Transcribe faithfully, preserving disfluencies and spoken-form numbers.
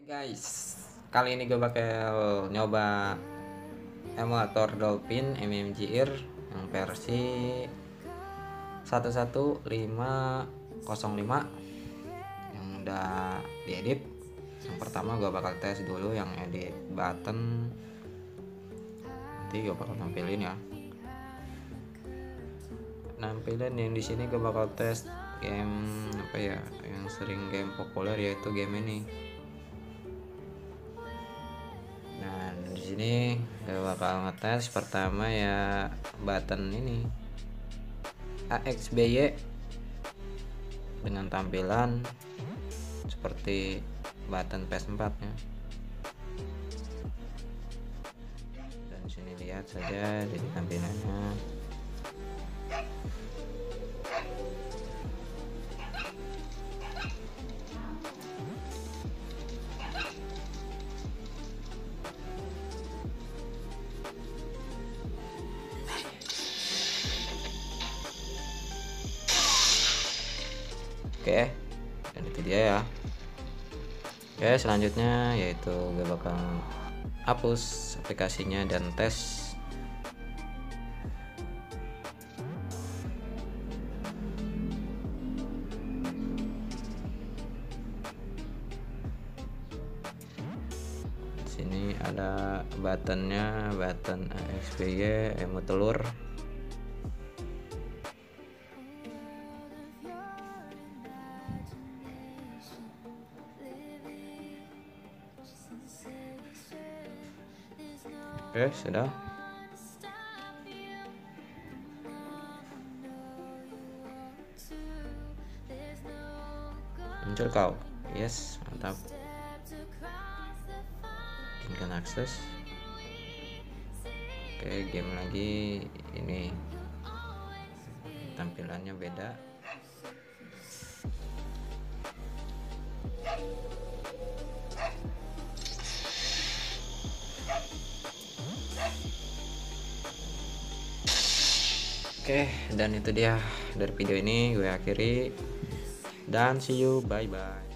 Guys, kali ini gue bakal nyoba emulator Dolphin M M G R yang versi satu satu lima nol lima yang udah diedit. Yang pertama gue bakal tes dulu yang edit button, nanti gue bakal nampilin ya. Nampilin yang di sini gue bakal tes game apa ya, yang sering game populer yaitu game ini. Nah, di sini gue bakal ngetes pertama ya button ini A X B Y dengan tampilan seperti button P S empat nya. Dan sini lihat saja di tampilannya. Oke, dan itu dia ya. Oke, selanjutnya yaitu gue bakal hapus aplikasinya dan tes. Di sini ada buttonnya, button A X B Y emot telur. Oke, sudah. Muncul kau. Yes, mantap. Tinggal akses. Oke, game lagi ini. Tampilannya beda. Oke, dan itu dia dari video ini gue akhiri, dan see you, bye bye.